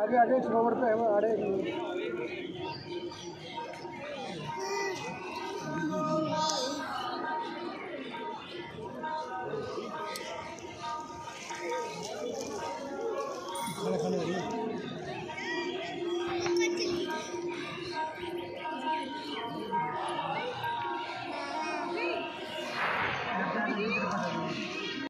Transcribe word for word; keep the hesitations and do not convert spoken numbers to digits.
आगे आगे सरोवर पे है आड़े खाना खाने वाली